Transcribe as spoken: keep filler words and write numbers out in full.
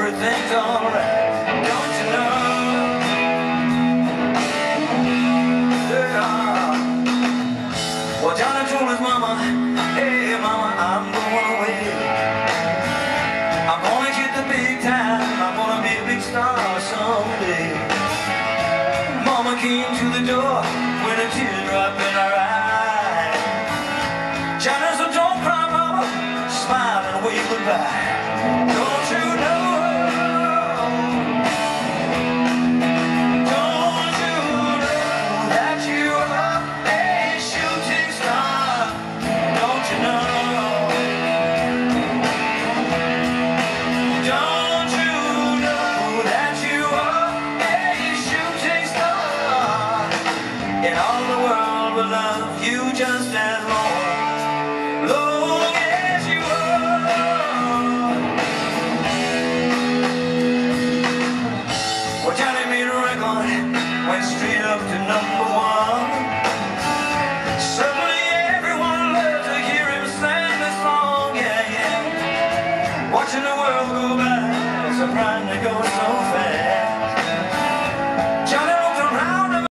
everything's alright. Don't you know? Yeah. Well, Johnny told his mama, hey mama, I'm going away. I'm gonna hit the big time. I'm gonna be a big star someday. Mama came to the door with a teardrop in her eye. Johnny said, don't cry, mama, smile and wave goodbye.